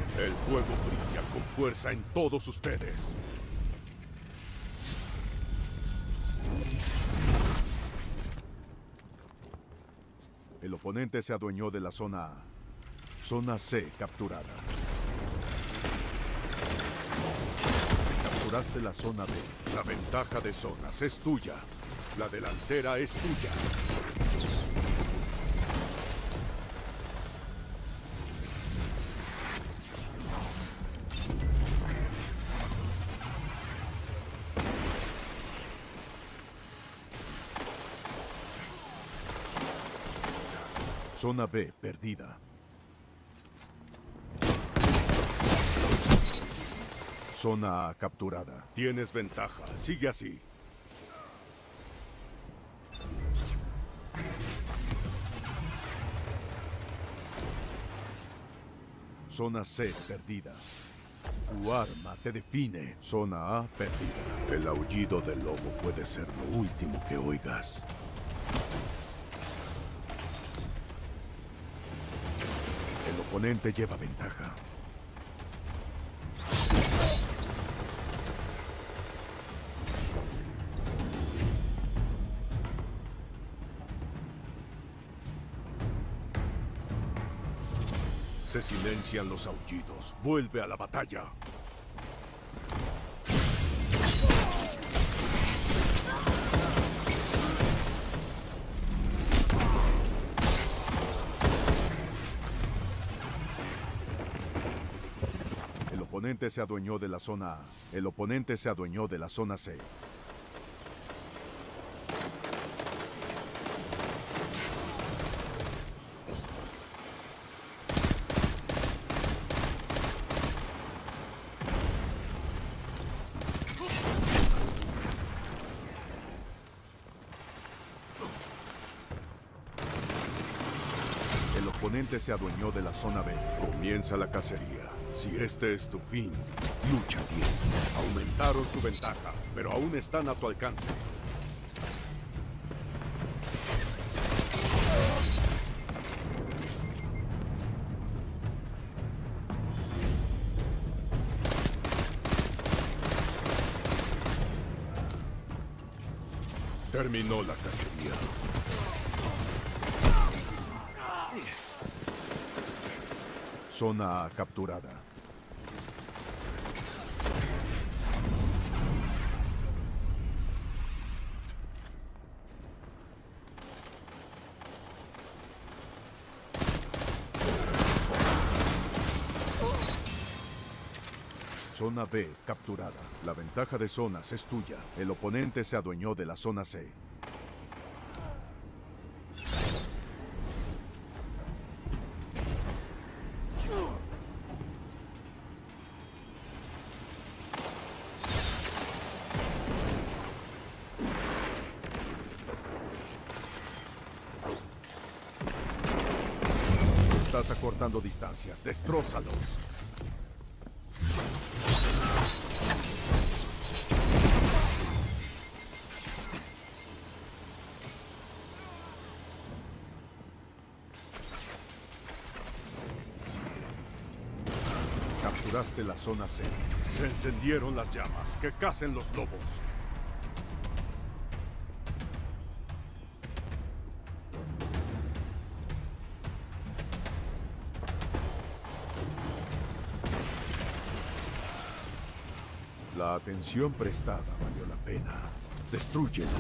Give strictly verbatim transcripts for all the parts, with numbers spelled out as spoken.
El fuego brilla con fuerza en todos ustedes. El oponente se adueñó de la zona A. Zona C capturada. Capturaste la zona B. La ventaja de zonas es tuya. La delantera es tuya. Zona B perdida. Zona A capturada. Tienes ventaja. Sigue así. Zona C perdida. Tu arma te define. Zona A perdida. El aullido del lobo puede ser lo último que oigas. El oponente lleva ventaja. Se silencian los aullidos. Vuelve a la batalla. El oponente se adueñó de la zona A. El oponente se adueñó de la zona C. El oponente se adueñó de la zona B. Comienza la cacería. Si este es tu fin, lucha bien. Aumentaron su ventaja, pero aún están a tu alcance. Terminó la cacería. Zona A capturada. Zona B capturada. La ventaja de zonas es tuya. El oponente se adueñó de la zona C. Estás acortando distancias. Destrózalos. Capturaste la zona C. Se encendieron las llamas. Que cacen los lobos. La atención prestada valió la pena. Destrúyelos.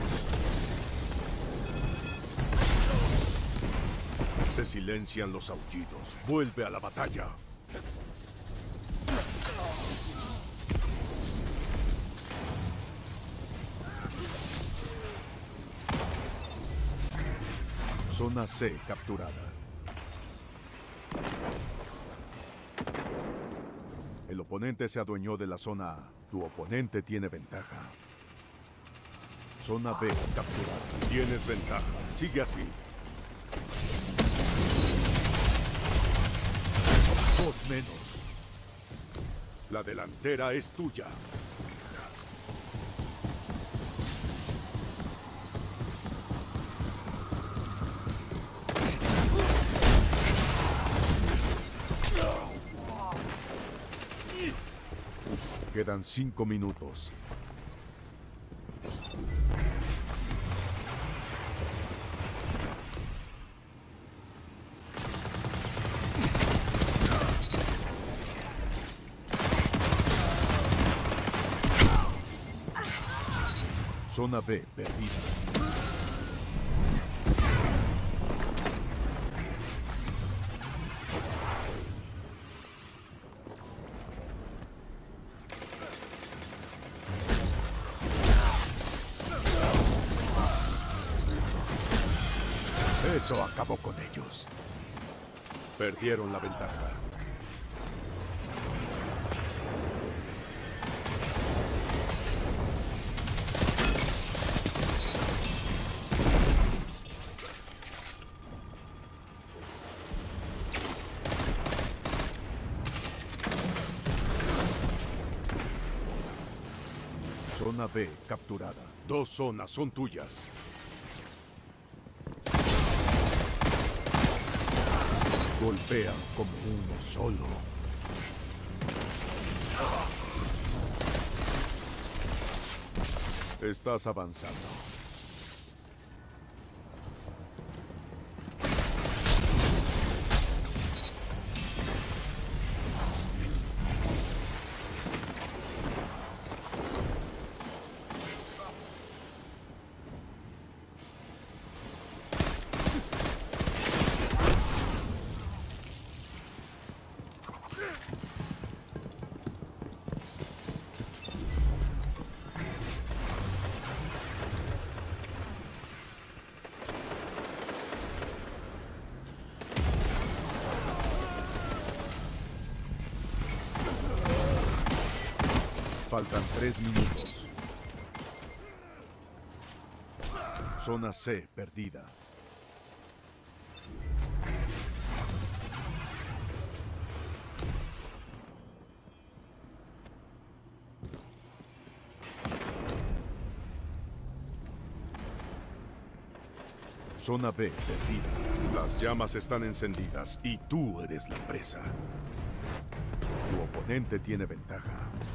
Se silencian los aullidos. Vuelve a la batalla. Zona C capturada. El oponente se adueñó de la zona A. Tu oponente tiene ventaja. Zona B capturada. Tienes ventaja. Sigue así. Dos menos. La delantera es tuya. Quedan cinco minutos. Zona B perdida. Eso acabó con ellos. Perdieron la ventaja. Zona B capturada. Dos zonas son tuyas. Golpean como uno solo. Estás avanzando. Faltan tres minutos. Zona C perdida. Zona B perdida. Las llamas están encendidas y tú eres la presa. Tu oponente tiene ventaja.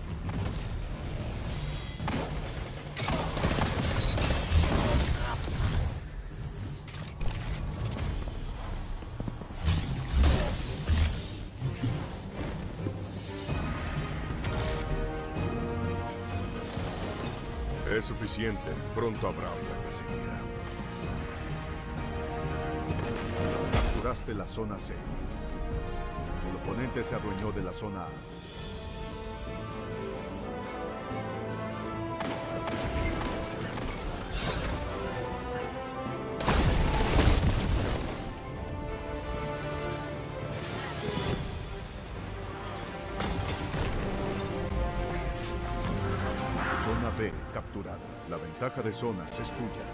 Es suficiente. Pronto habrá otra cacería. Capturaste la zona C. El oponente se adueñó de la zona A. Zona B capturada. La ventaja de zonas es tuya.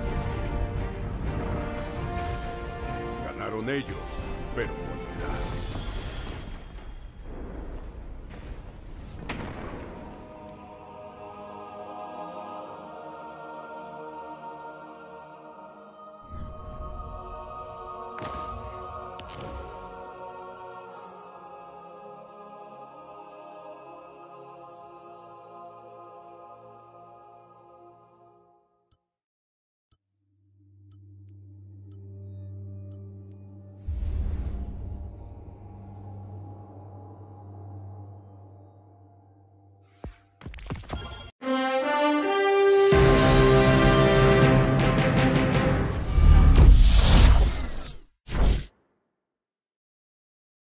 Ganaron ellos, pero volverás.